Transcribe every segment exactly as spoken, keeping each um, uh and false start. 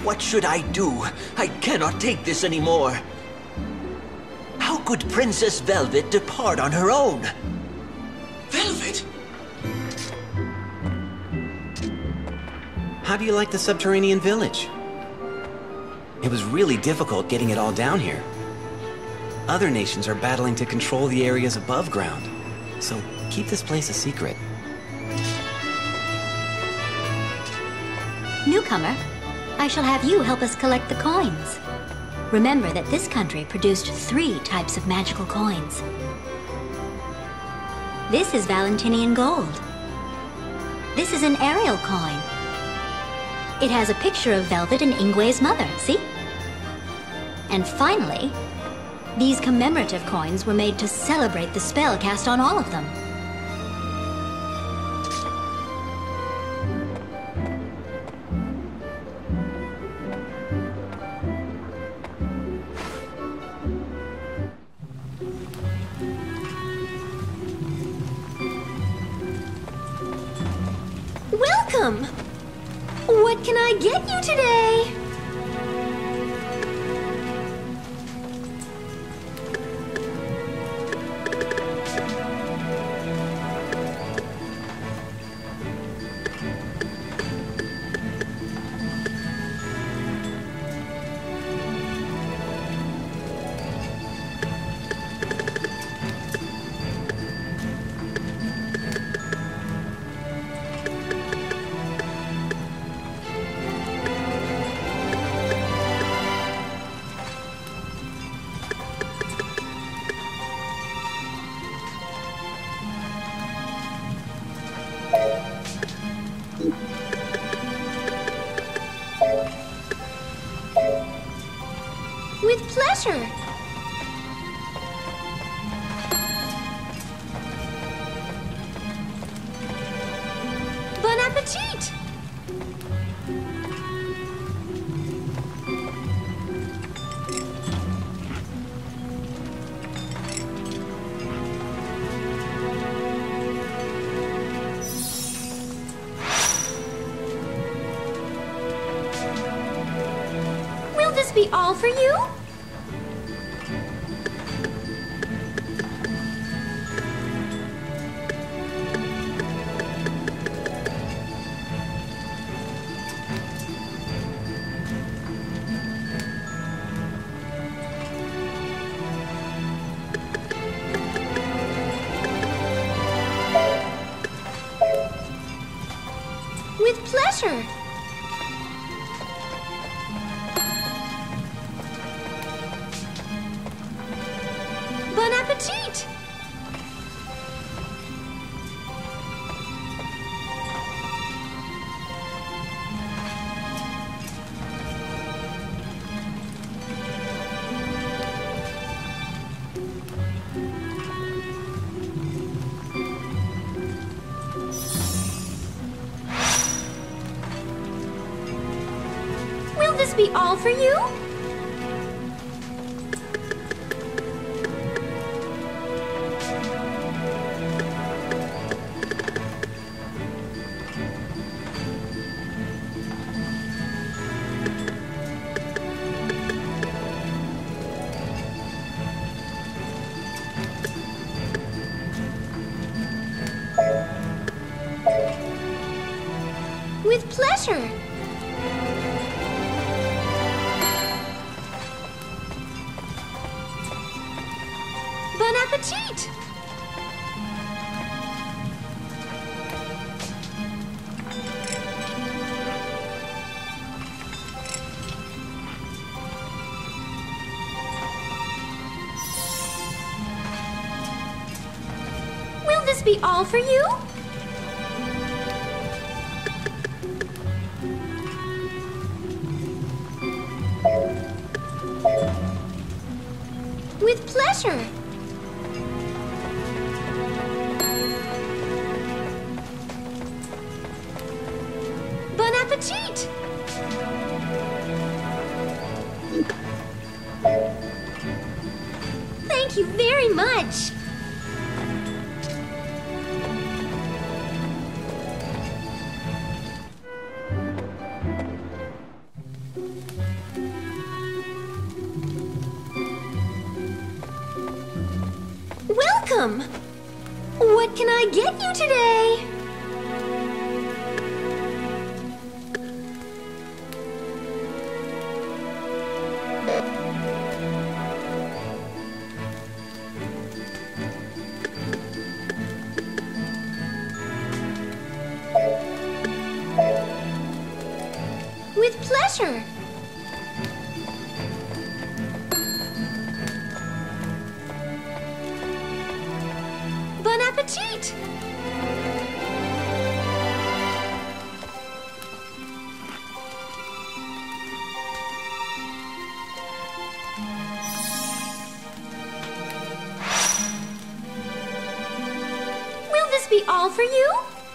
What should I do? I cannot take this anymore. How could Princess Velvet depart on her own? Velvet? How do you like the subterranean village? It was really difficult getting it all down here. Other nations are battling to control the areas above ground, so keep this place a secret. Newcomer, I shall have you help us collect the coins. Remember that this country produced three types of magical coins. This is Valentinian gold. This is an Ariel coin. It has a picture of Velvet and Ingwe's mother, see? And finally, these commemorative coins were made to celebrate the spell cast on all of them. Welcome! What can I get you today? With pleasure. Bon appetit! Will this be all for you? With pleasure. Bon appetit! Will this be all for you? With pleasure. Bon appetit! Will this be all for you? With pleasure. Bon appetit! Thank you very much. welcome. What can I get you today? With pleasure. Bon appetit! Will this be all for you?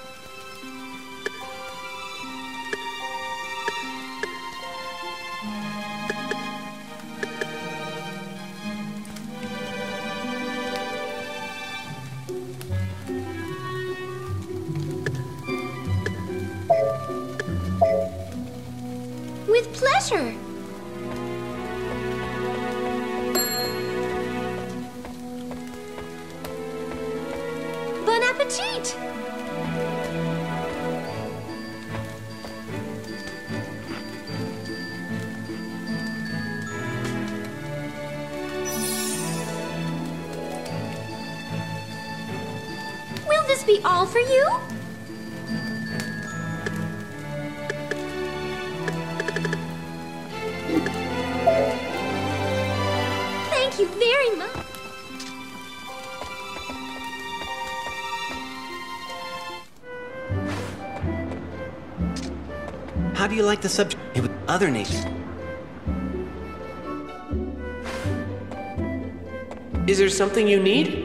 With pleasure. Bon appetit! Will this be all for you? Thank you very much. How do you like the subject with other nations? Is there something you need?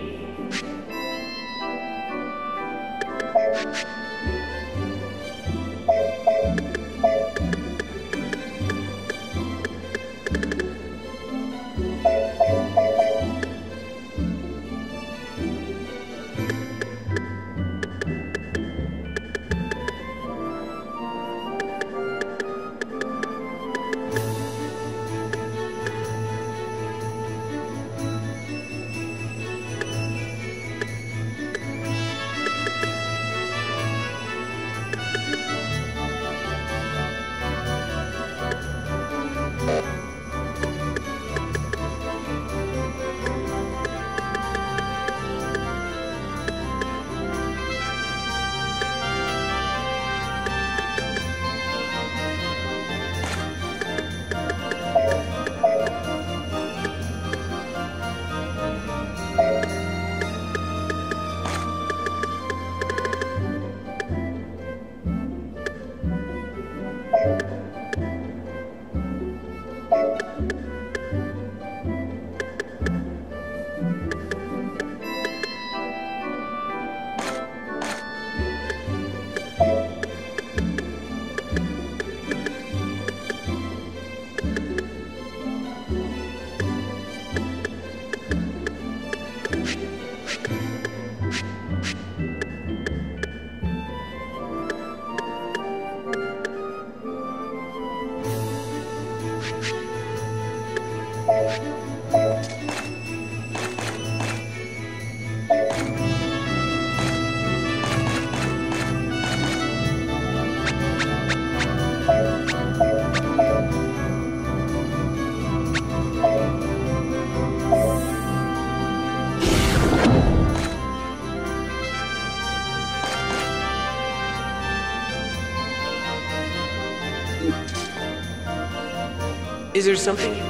Is there something you...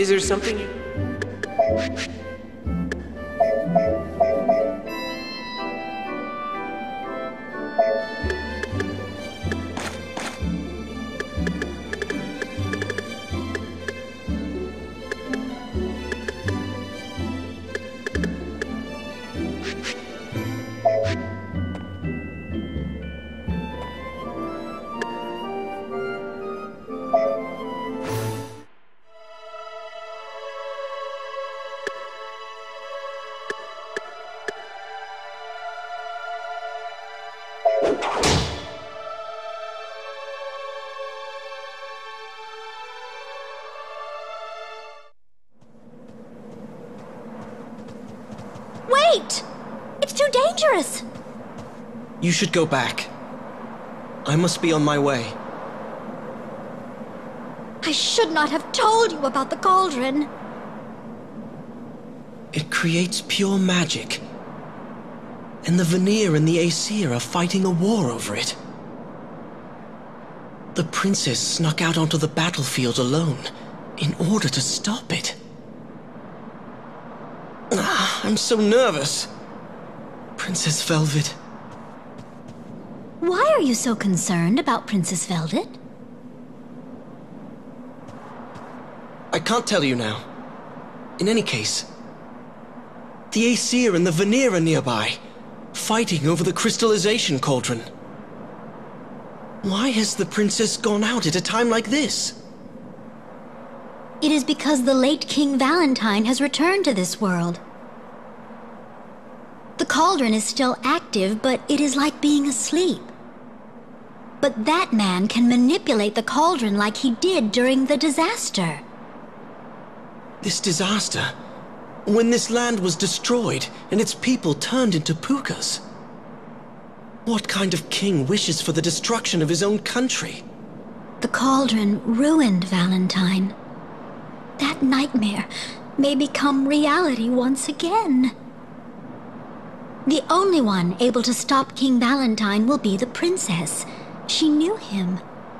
Is there something you... Wait! It's too dangerous! You should go back. I must be on my way. I should not have told you about the cauldron. It creates pure magic. And the Vanir and the Aesir are fighting a war over it. The princess snuck out onto the battlefield alone in order to stop it. Ah, I'm so nervous. Princess Velvet. Why are you so concerned about Princess Velvet? I can't tell you now. In any case, the Aesir and the Vanir are nearby, fighting over the crystallization cauldron. Why has the princess gone out at a time like this? It is because the late King Valentine has returned to this world. The cauldron is still active, but it is like being asleep. But that man can manipulate the cauldron like he did during the disaster. This disaster? When this land was destroyed and its people turned into pukas? What kind of king wishes for the destruction of his own country? The cauldron ruined Valentine. That nightmare may become reality once again. The only one able to stop King Valentine will be the princess. She knew him.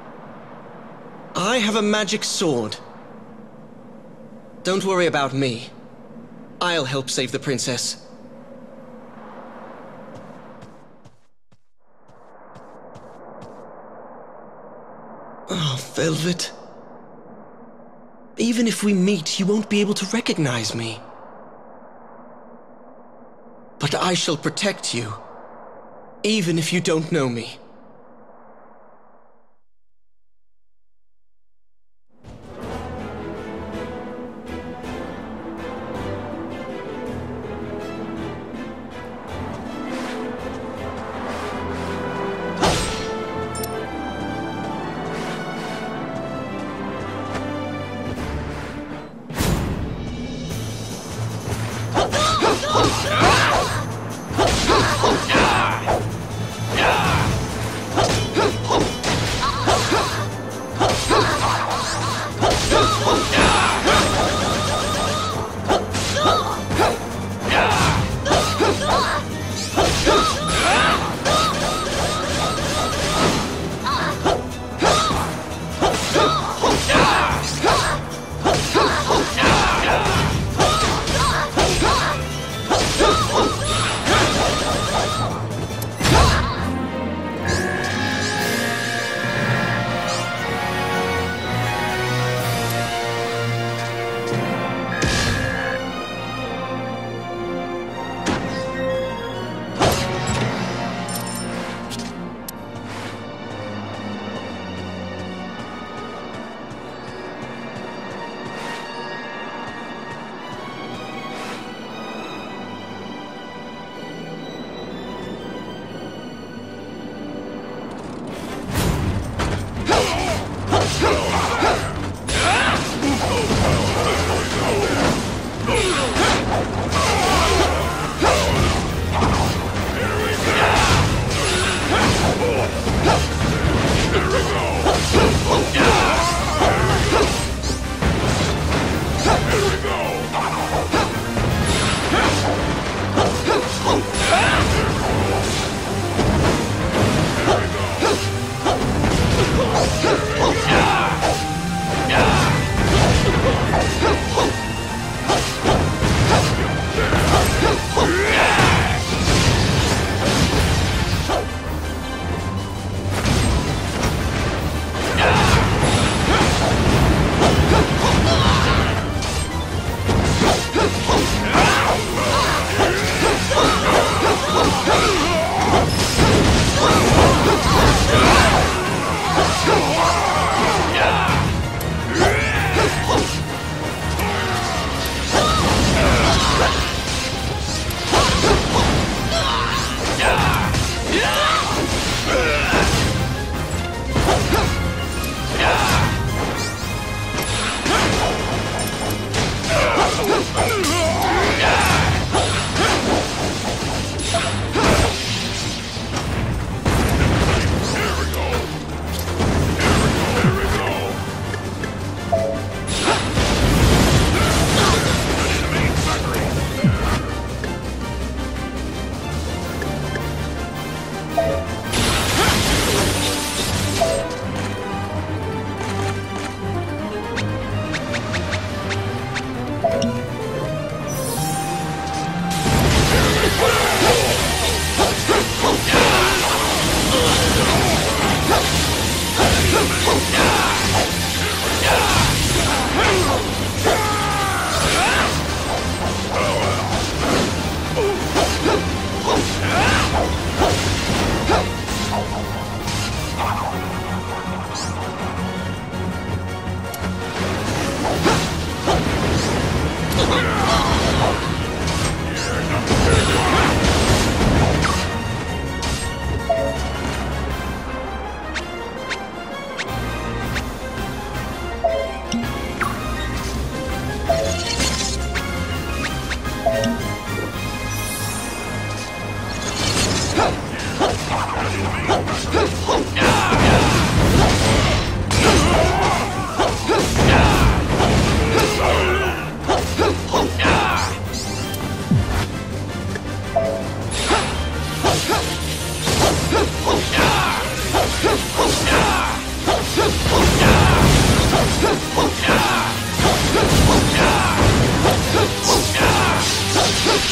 I have a magic sword. Don't worry about me. I'll help save the princess. Oh, Velvet. Even if we meet, you won't be able to recognize me. But I shall protect you, even if you don't know me.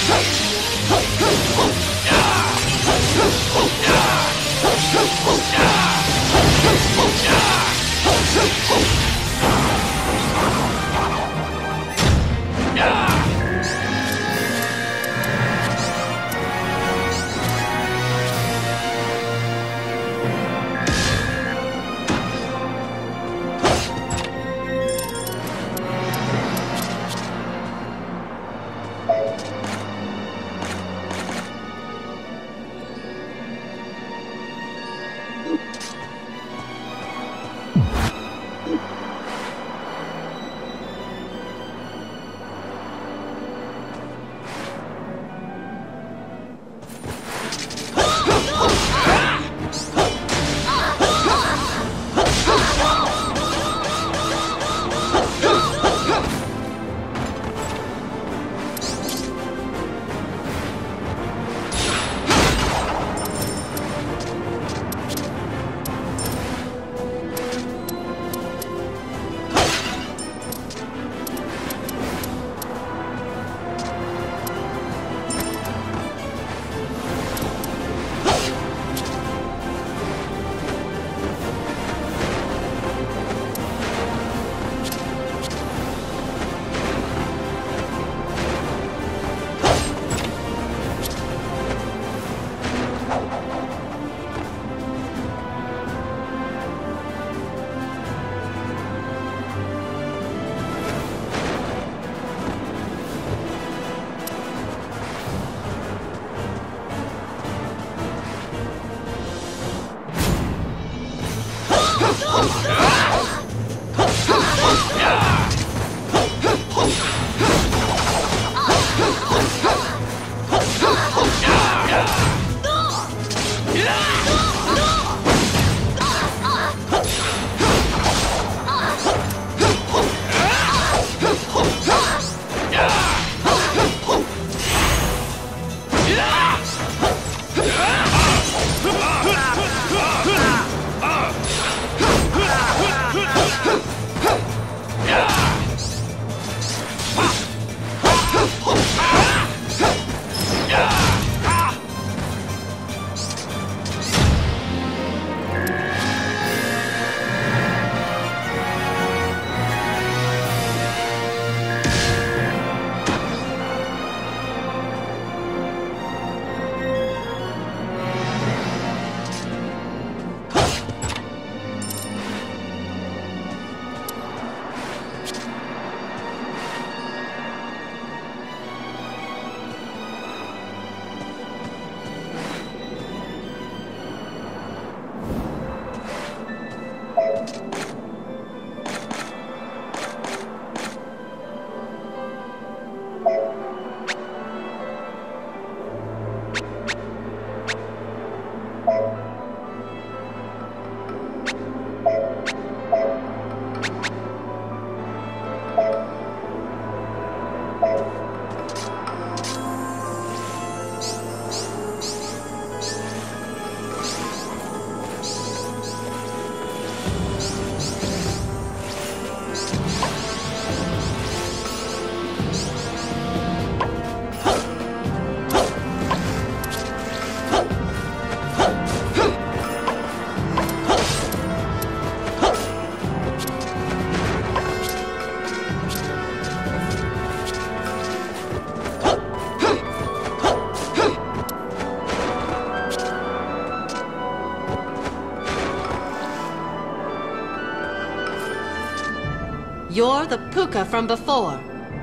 You're the Puka from before.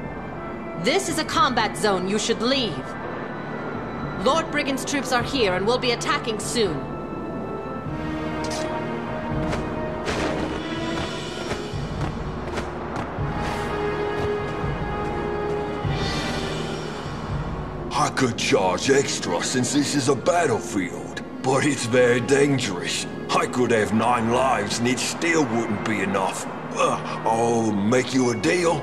This is a combat zone. You should leave. Lord Brigand's troops are here and will be attacking soon. I could charge extra since this is a battlefield, but it's very dangerous. I could have nine lives and it still wouldn't be enough. Uh, I'll make you a deal.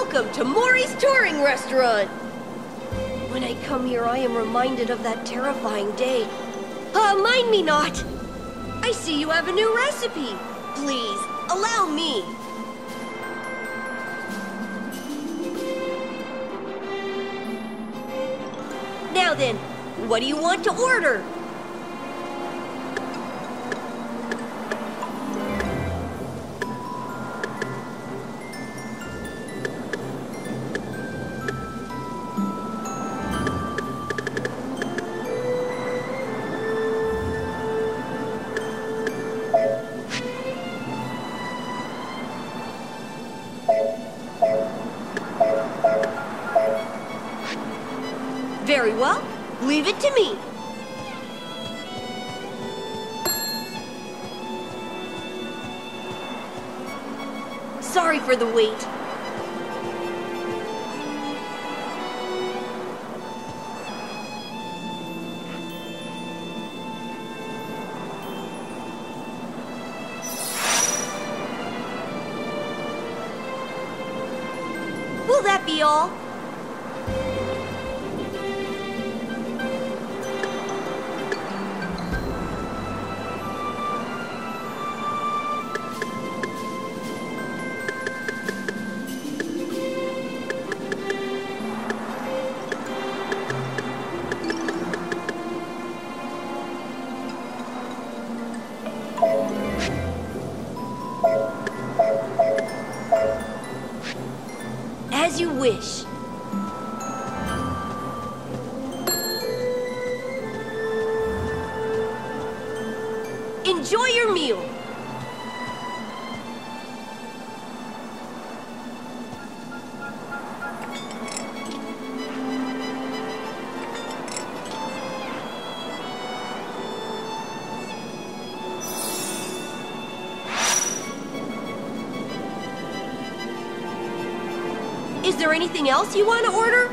Welcome to Mori's Touring Restaurant! When I come here, I am reminded of that terrifying day. Uh, mind me not! I see you have a new recipe. Please, allow me. Now then, what do you want to order? Very well. Leave it to me. Sorry for the wait. Will that be all? As you wish. Enjoy your meal. Is there anything else you want to order?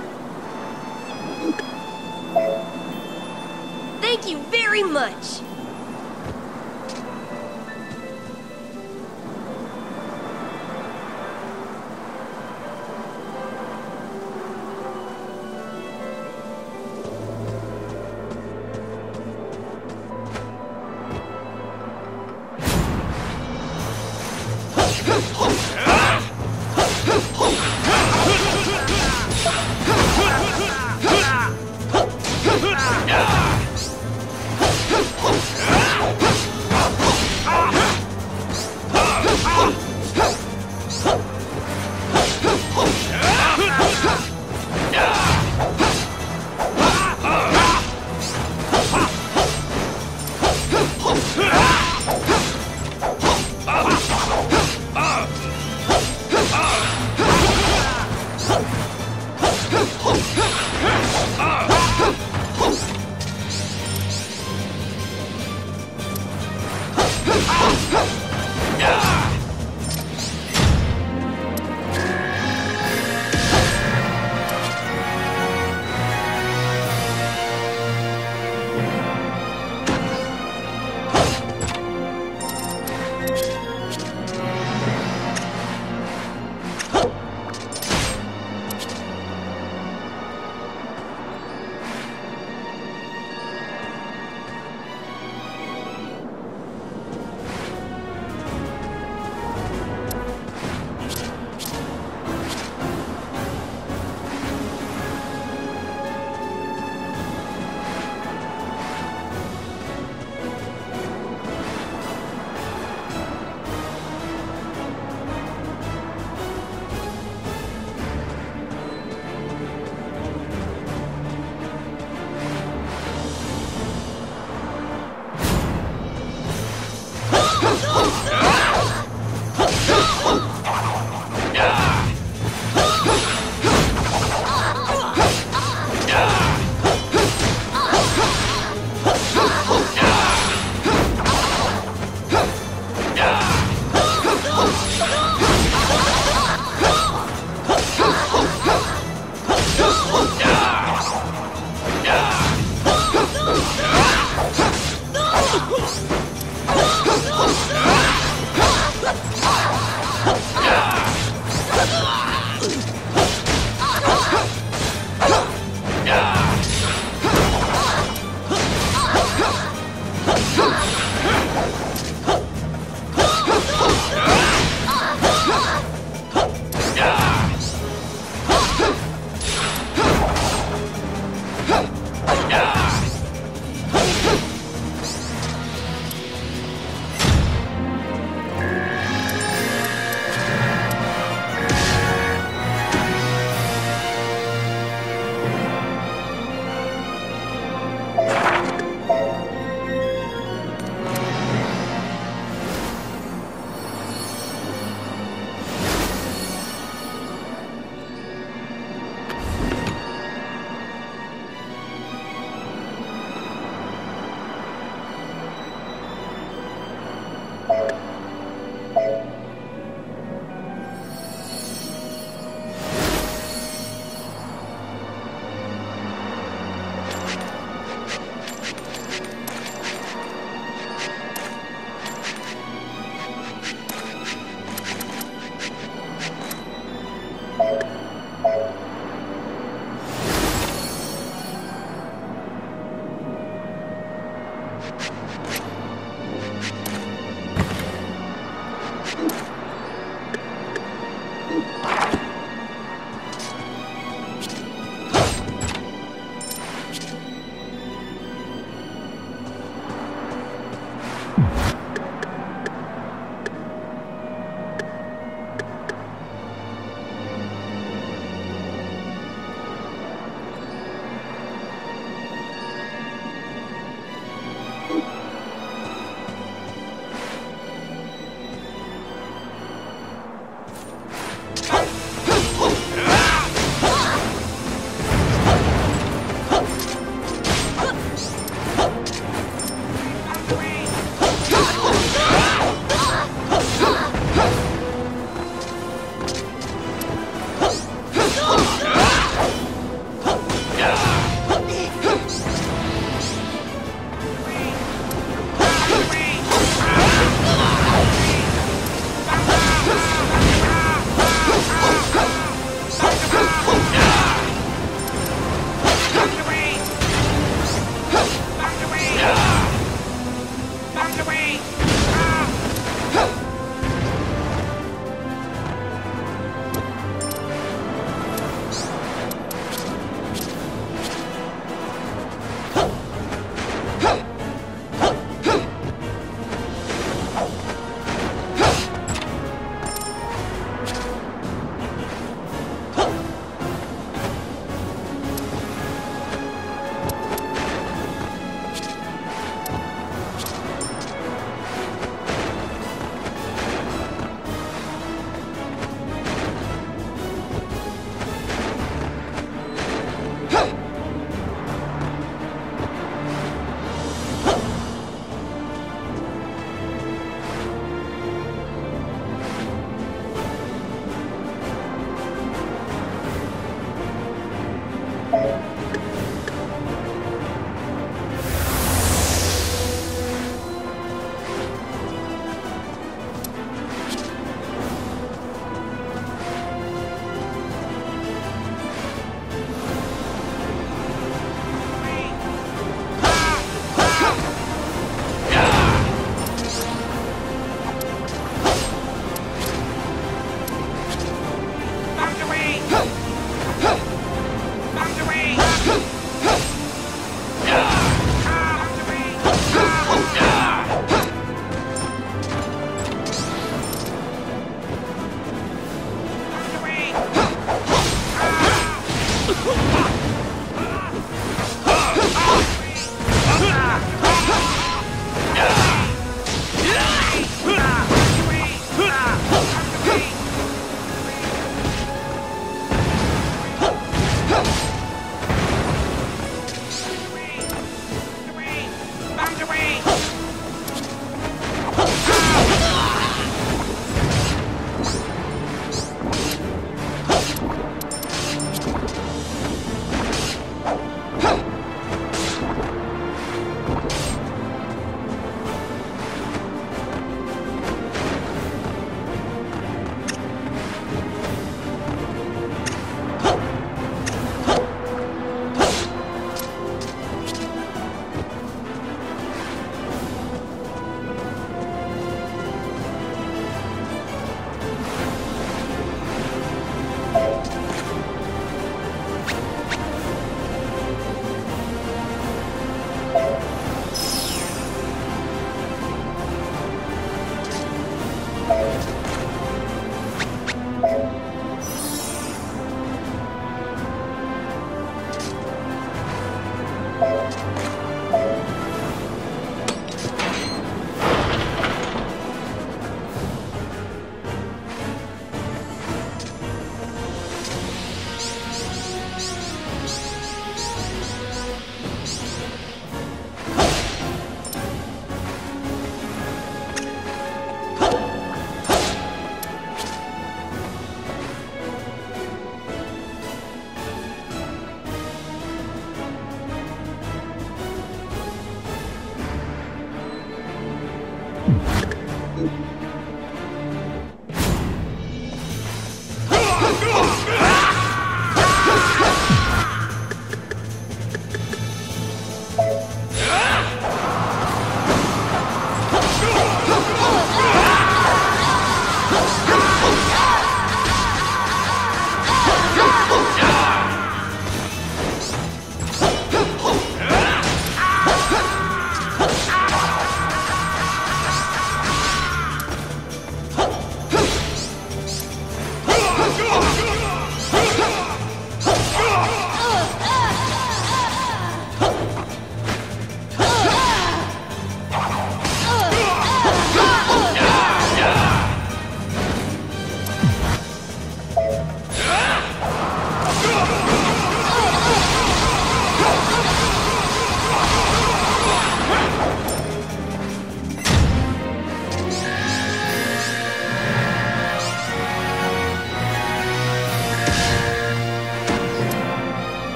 Thank you very much.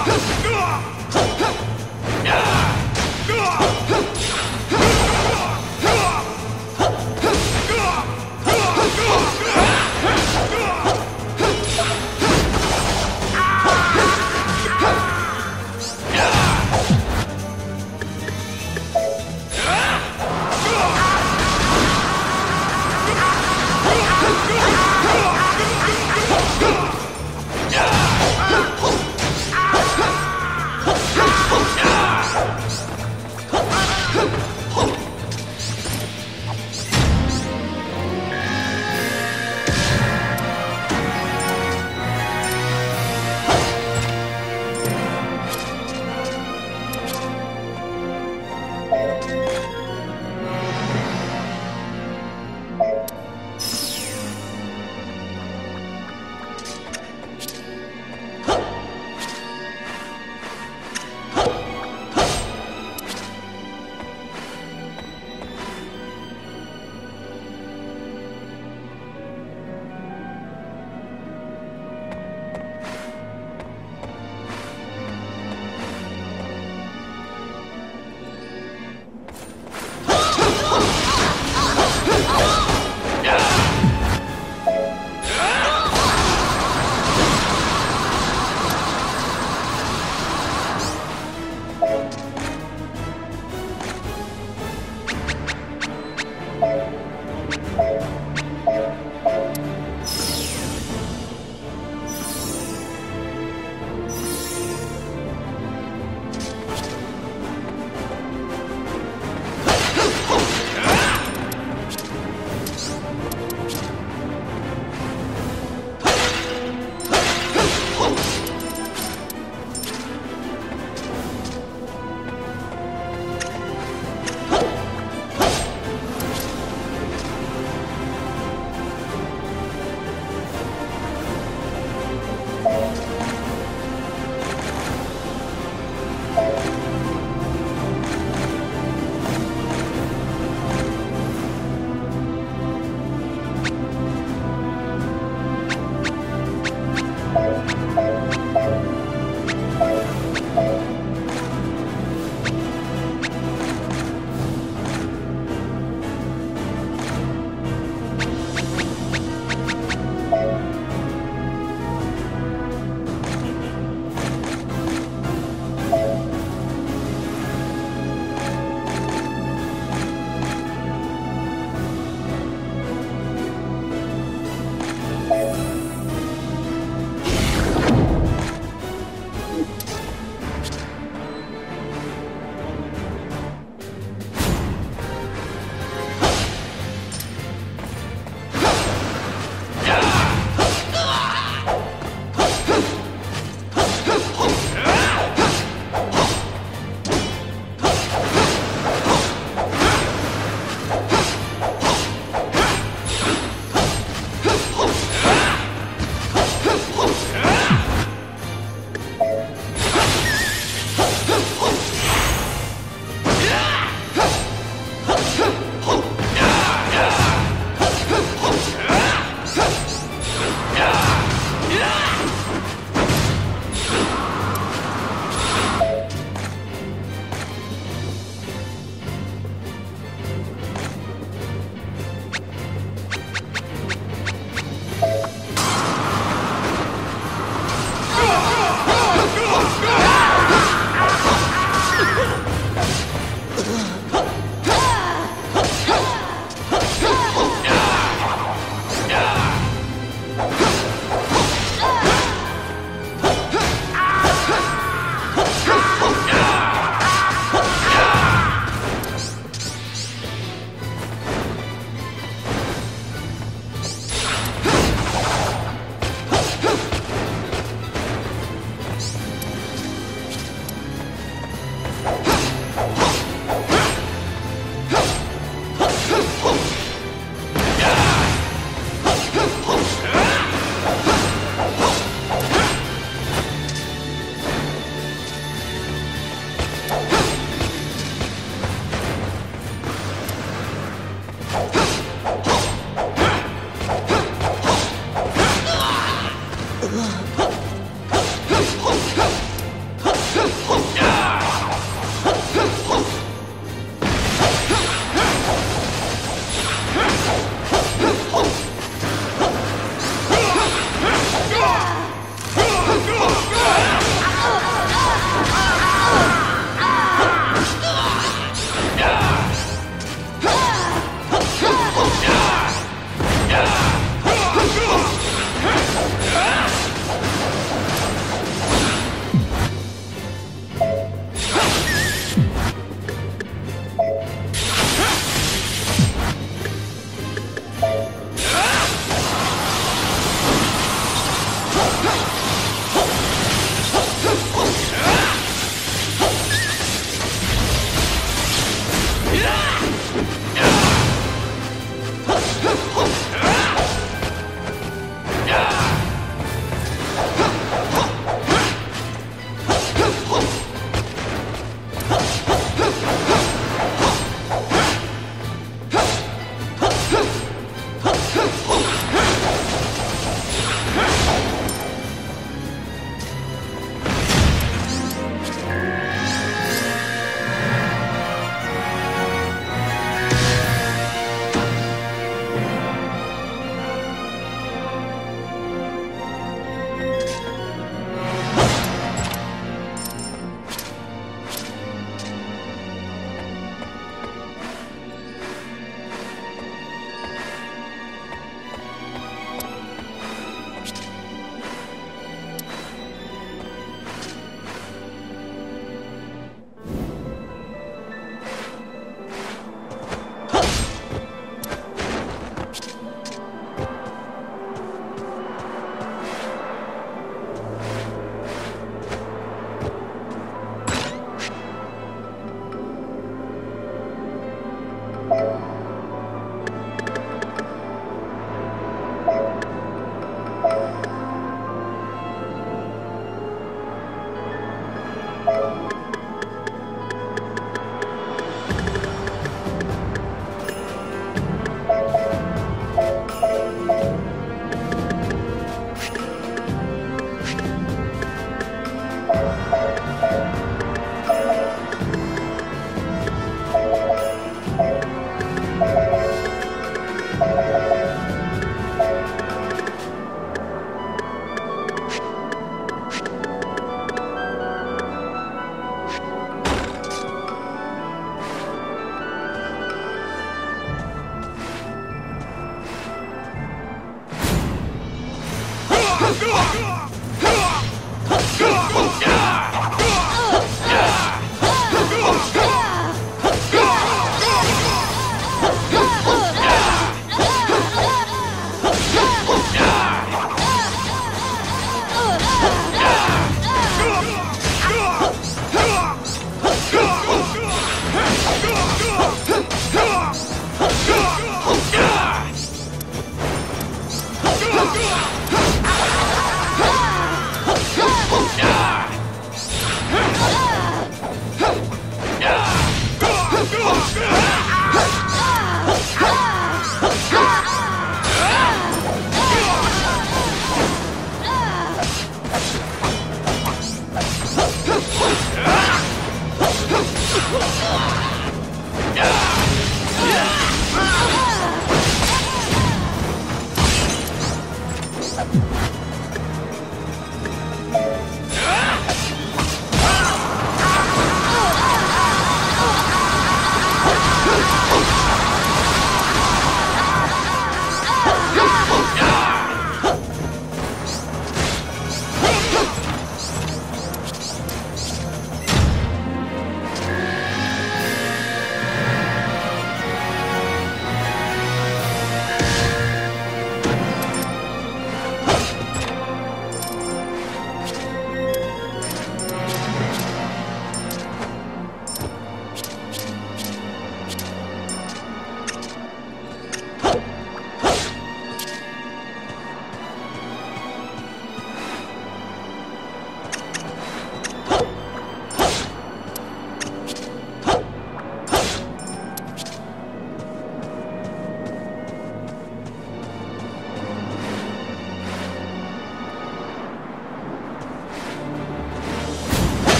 Ah!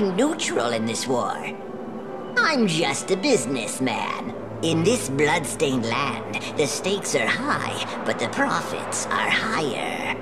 I'm neutral in this war. I'm just a businessman. In this blood-stained land, the stakes are high, but the profits are higher.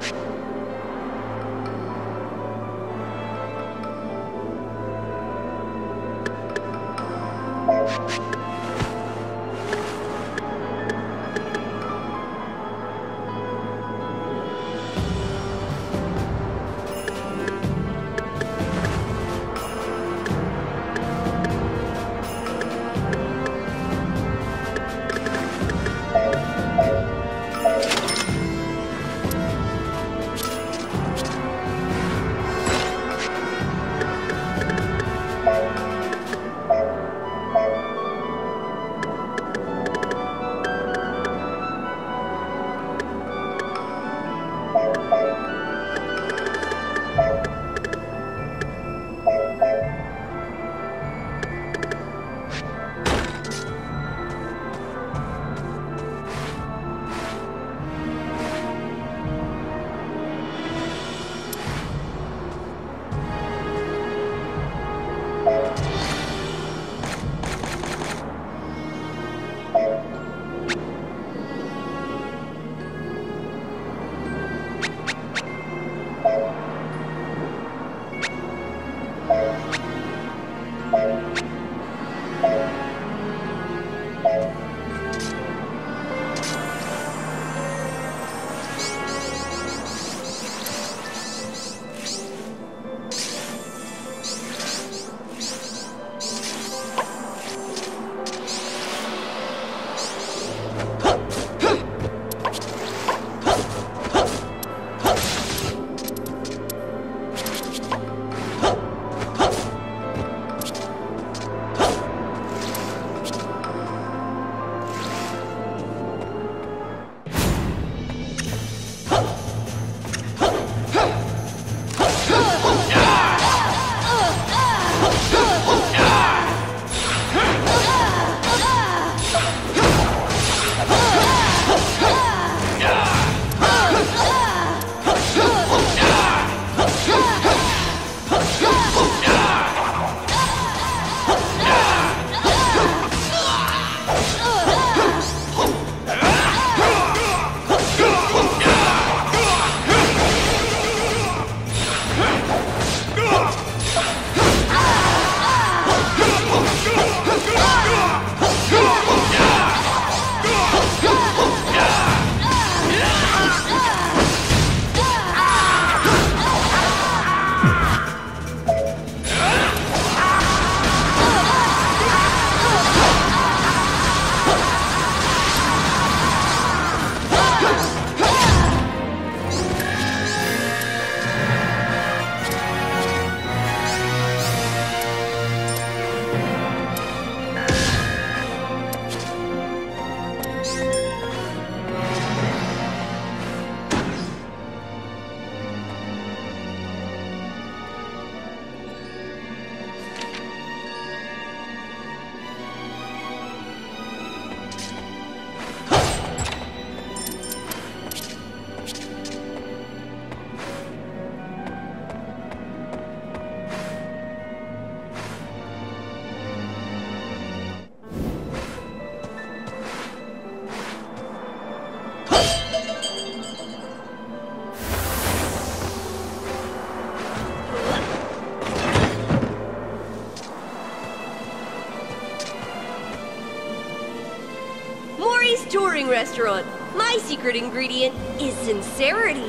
Touring restaurant. My secret ingredient is sincerity.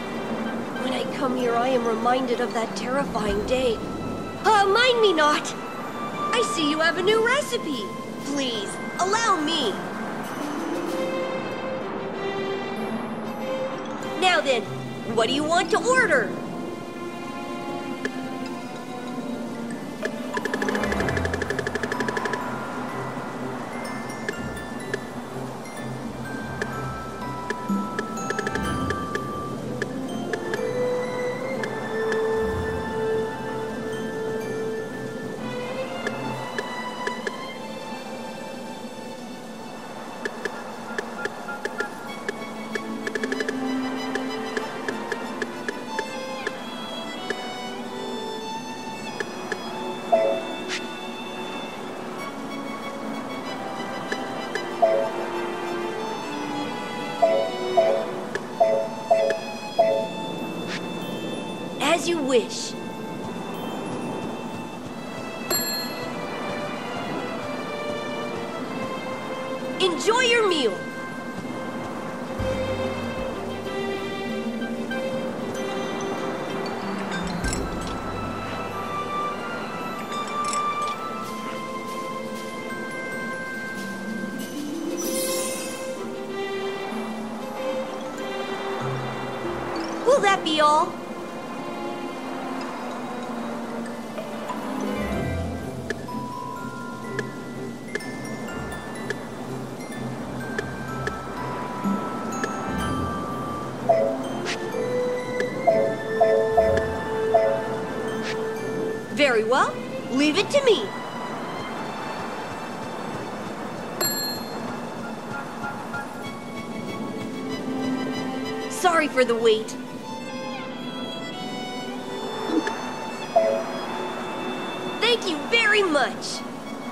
When I come here, I am reminded of that terrifying day. Uh, mind me not. I see you have a new recipe. Please, allow me. Now then, what do you want to order? As you wish. Enjoy your meal. Will that be all? Very well. Leave it to me. Sorry for the wait. Thank you very much.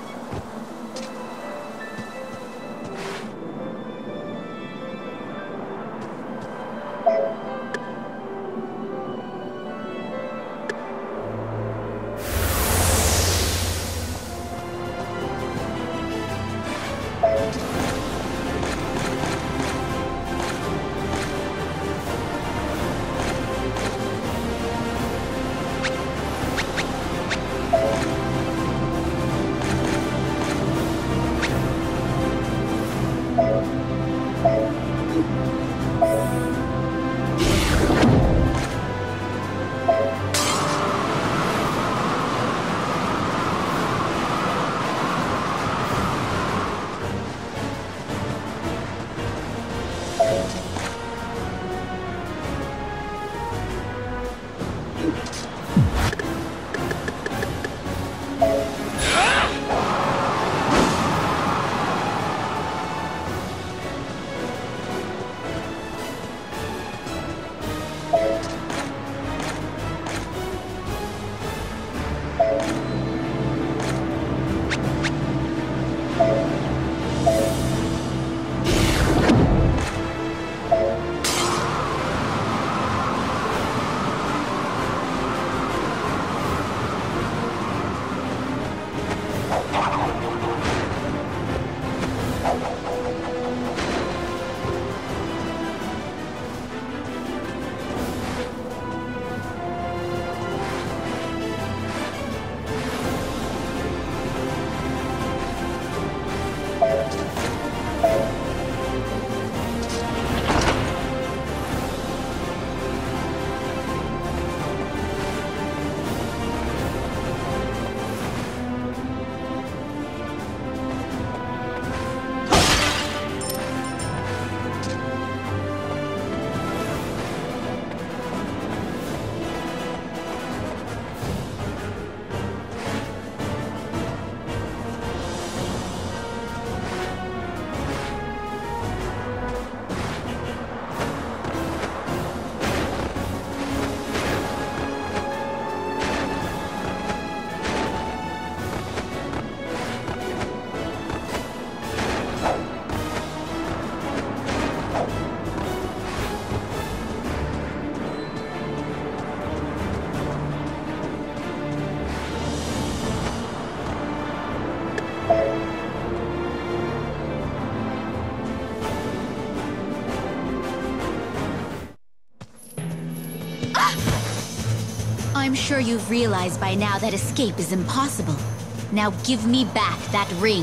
I'm sure you've realized by now that escape is impossible. Now give me back that ring.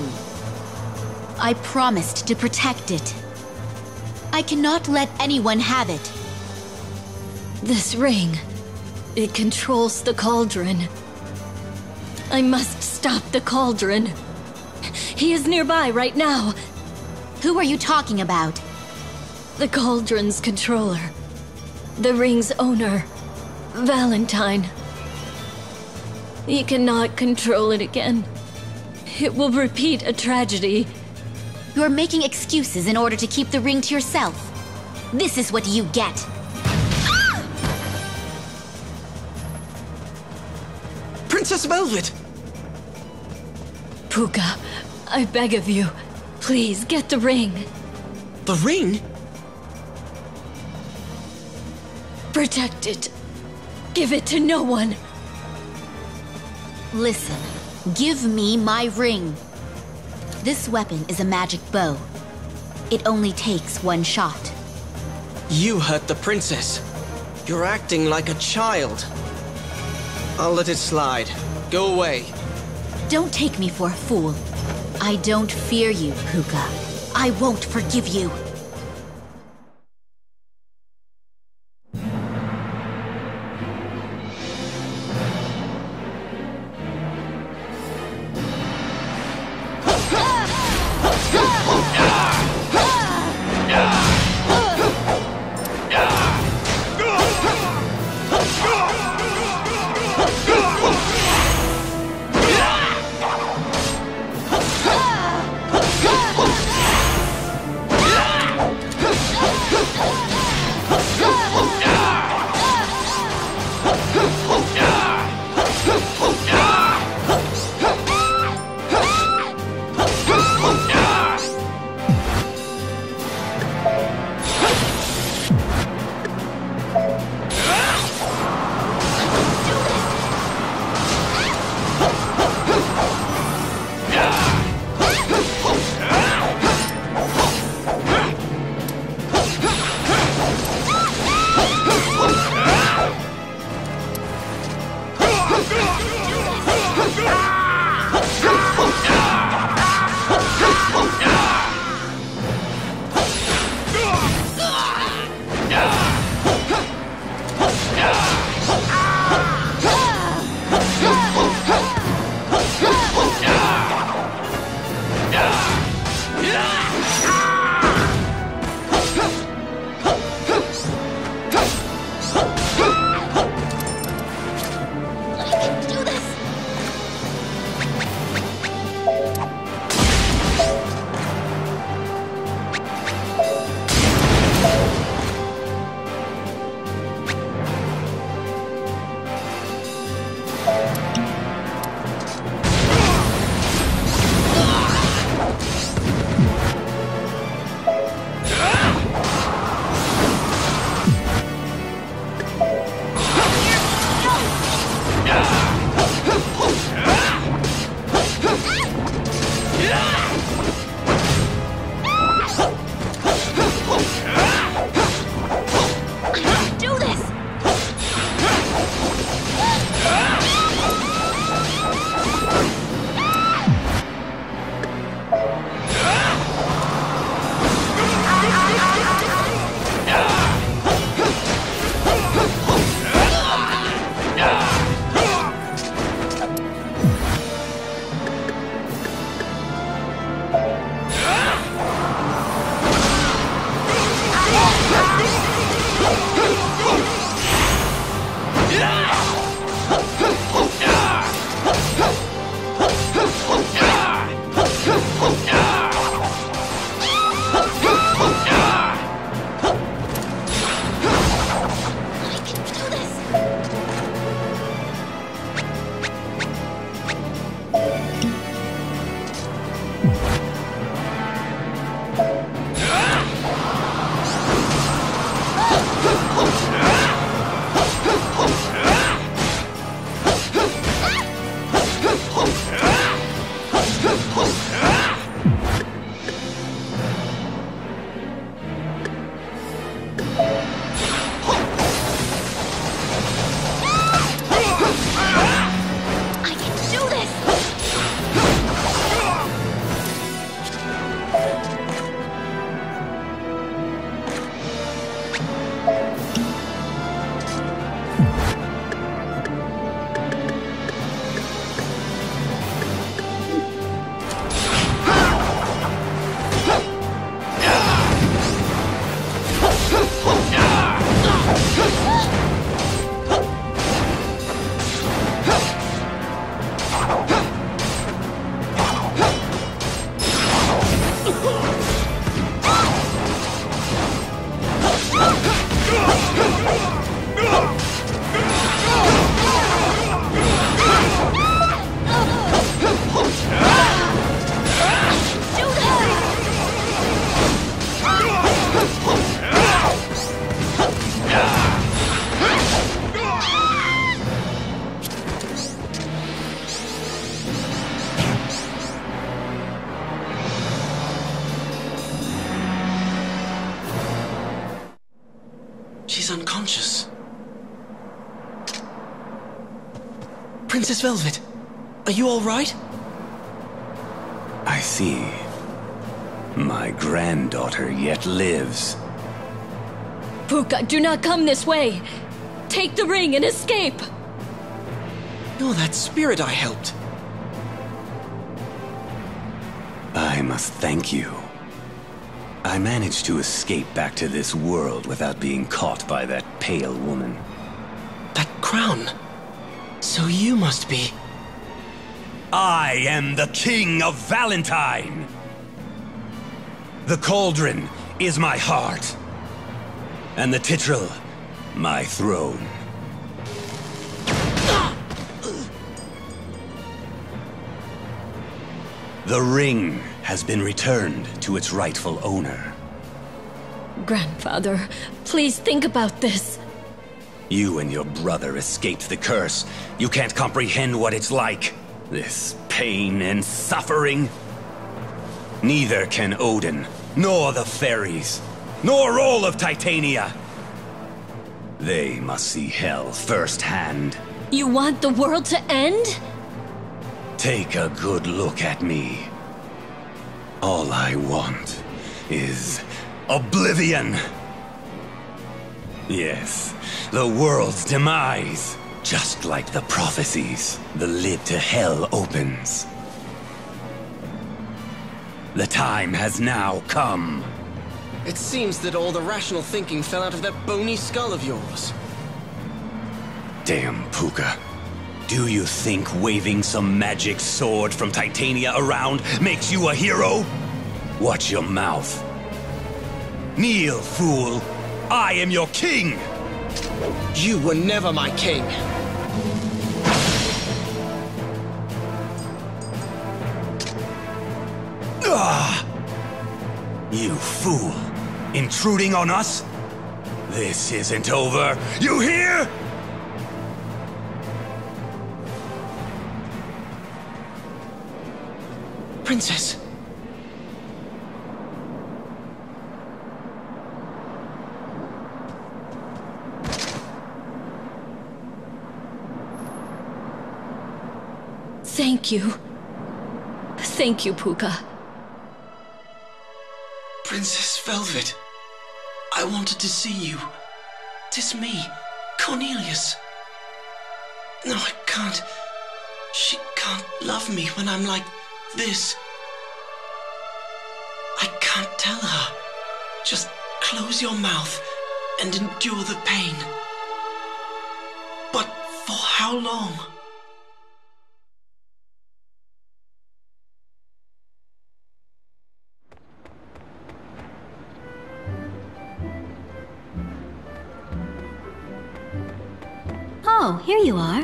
I promised to protect it. I cannot let anyone have it. This ring, it controls the cauldron. I must stop the cauldron. He is nearby right now. Who are you talking about? The cauldron's controller. The ring's owner. Valentine. He cannot control it again. It will repeat a tragedy. You're making excuses in order to keep the ring to yourself. This is what you get. Princess Velvet! Pukka, I beg of you, please get the ring. The ring? Protect it. give it to no one. Listen, give me my ring. This weapon is a magic bow. It only takes one shot. You hurt the princess. You're acting like a child. I'll let it slide. Go away. Don't take me for a fool. I don't fear you, Puka. I won't forgive you. Ah! She's unconscious. Princess Velvet, are you all right? I see. My granddaughter yet lives. Puka, do not come this way! Take the ring and escape! No, that spirit I helped. I must thank you. I managed to escape back to this world without being caught by that pale woman. That crown. So you must be... I am the King of Valentine! The cauldron is my heart. And the titral, my throne. The ring has been returned to its rightful owner. Grandfather, please think about this. You and your brother escaped the curse. You can't comprehend what it's like. This pain and suffering. Neither can Odin, nor the fairies, nor all of Titania. They must see hell firsthand. You want the world to end? Take a good look at me. All I want is oblivion. Yes, the world's demise. Just like the prophecies, the lid to hell opens. The time has now come. It seems that all the rational thinking fell out of that bony skull of yours. Damn Puka. Do you think waving some magic sword from Titania around makes you a hero? Watch your mouth. Kneel, fool. I am your king! You were never my king. Ah! You fool! Intruding on us? This isn't over. You hear? Princess. Thank you. Thank you, Puka. Princess Velvet. I wanted to see you. 'Tis me, Cornelius. No, I can't. She can't love me when I'm like this. I can't tell her. Just close your mouth and endure the pain. But for how long? Oh, here you are.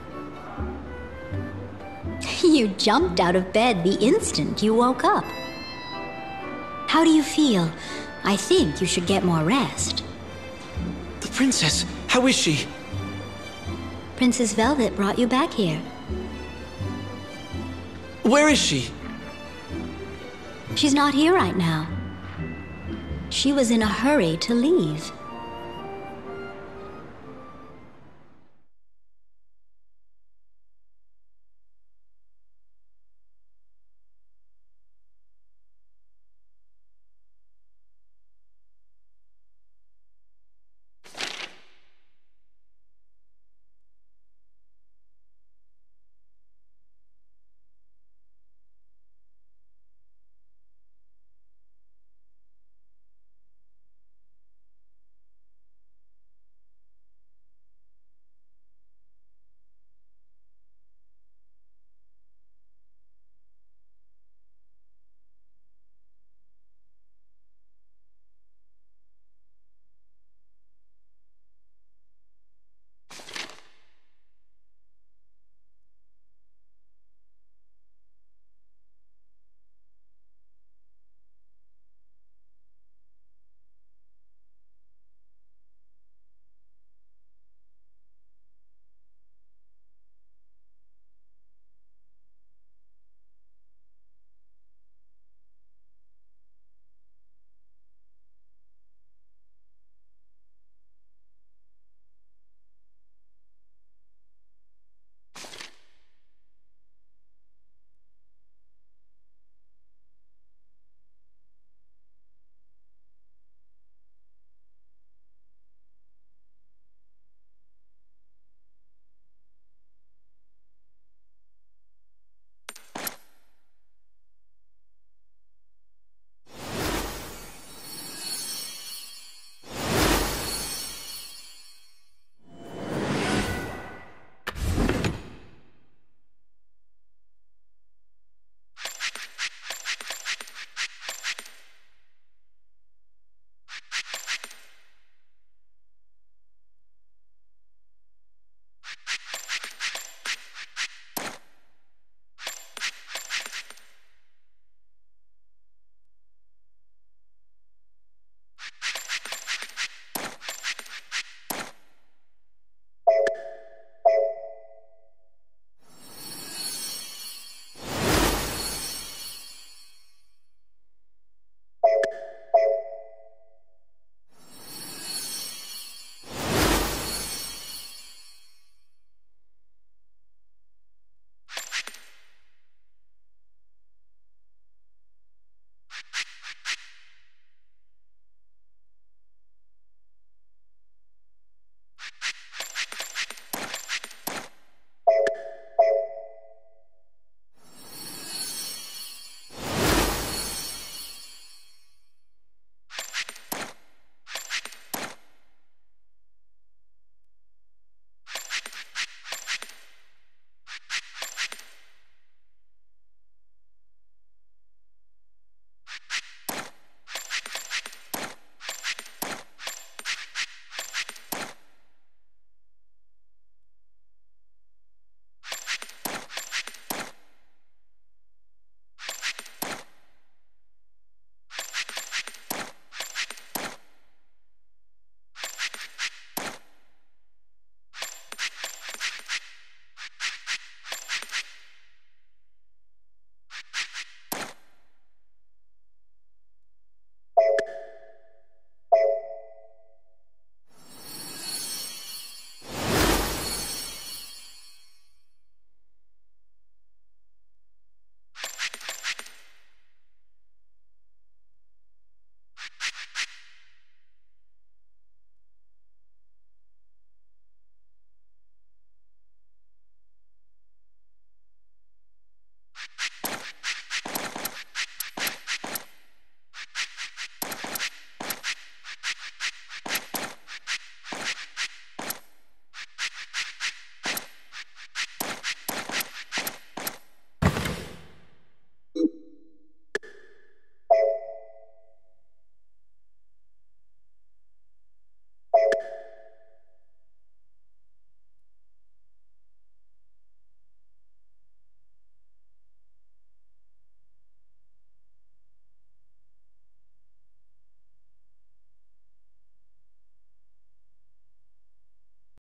You jumped out of bed the instant you woke up. How do you feel? I think you should get more rest. The princess, how is she? Princess Velvet brought you back here. Where is she? She's not here right now. She was in a hurry to leave.